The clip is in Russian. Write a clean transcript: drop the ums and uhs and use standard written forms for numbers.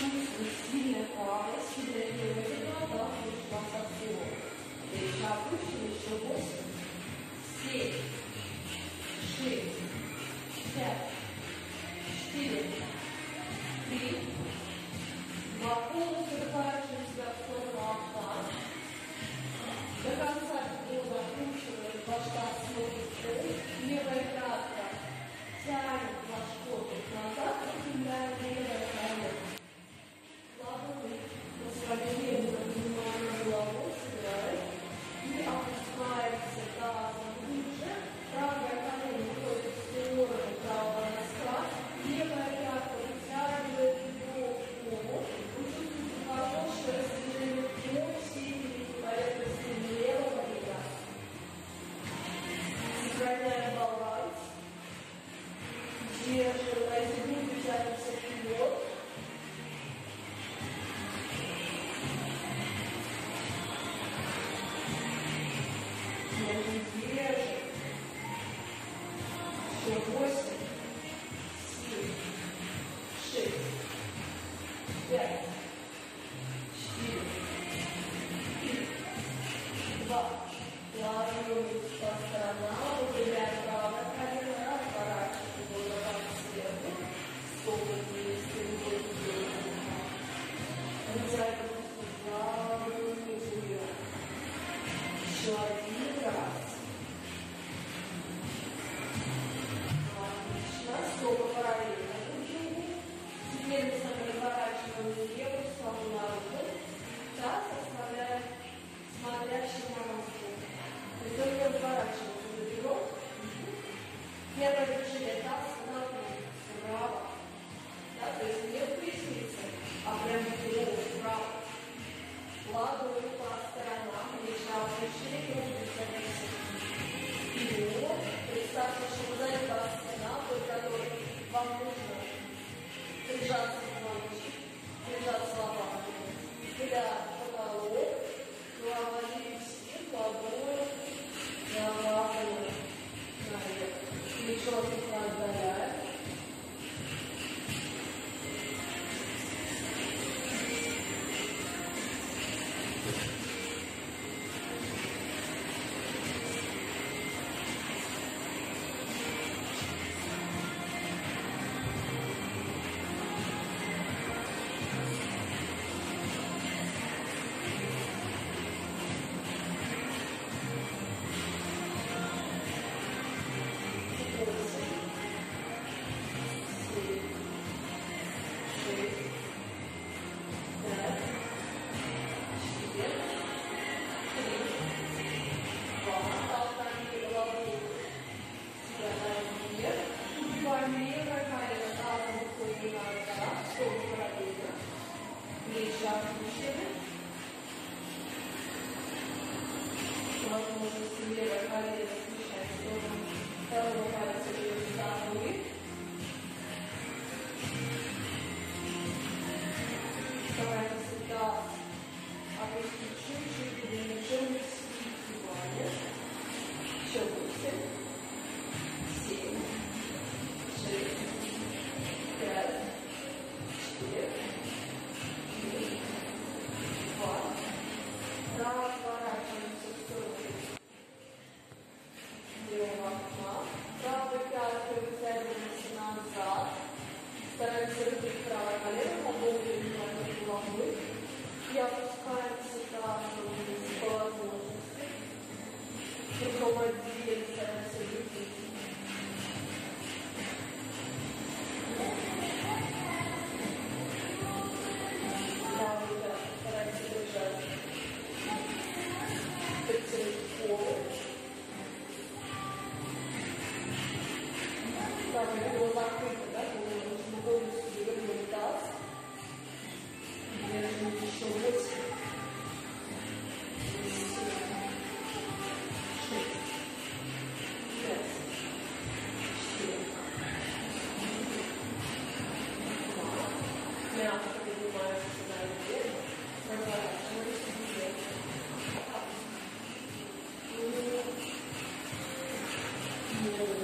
чувствует сильная пара, сильная первая да, пришла со всего. Плечи опущены, еще 8, 7, 6, 5, 4, 3, 2, полностью разворачиваем себя в сторону окна. До конца его закручиваем, башка смотрит в пол, левая пятка тянет ваш корпус назад, выпрямляем левое колено. Ладони распределение внимания головой собираем и опускаемся тазом ниже. Правое колено уходит в сторону правого носка, левая пятка вытягивает его в пол. Вы чувствуете хорошее растяжение по всей поверхности левого бедра. Сохраняем баланс. Держим, разделим, тянемся вперед. Держим. Еще 8, 7, 6, 5, 4, 3, 2. Плавируемся по сторонам, выпрямляем правое колено, разворачиваем его назад сверху, стопы вместе, руки вверх. Вытягиваемся правую вверх. Еще один раз. Отлично. Стопы параллельно друг другу. Теперь мы с вами разворачиваем левую сторону наружу. Таз оставляем смотрящим на руку. То есть только разворачиваем за бедро. Первое движение таз вправо. Да, то есть не в пояснице, а прям бедро вправо. Ладони по сторонам, плеча опущены, руки вперед. Представьте, что вы заняли стена, под которой вам нужно прижаться плечи, прижаться лопатками. Взгляд в потолок, голова не висит, ладонь направлена наверх. Плечо слегка отдаляем. Плечи опущены. Возможности левое колено смещать в сторону второго пальца перед собой. Стараемся таз опустить чуть-чуть, уменьшим внимание. Еще 8, 7, 6, 5, 4, 3, 2. Разворачиваемся в сторону левого окна. Правой пяткой вытягиваемся назад. Стараемся выпить правое колено, поглубже внимание головой. И опускаемся тазом вниз по возможности. Причем отдельно стараемся выпить. Правую пятку стараемся держать. Подтянуть полу. Правое бедро закрыто, да, нужно полностью вывернуть таз. Держим еще 8, 7, 6, 5, 4, 2. Мягко поднимаемся наверх, разворачиваемся вверх. Вверх.